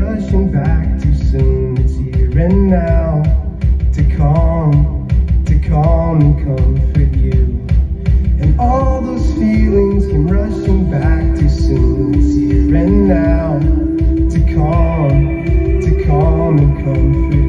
rushing back too soon. It's here and now to calm and comfort you. And all those feelings came rushing back too soon. It's here and now to calm and comfort you.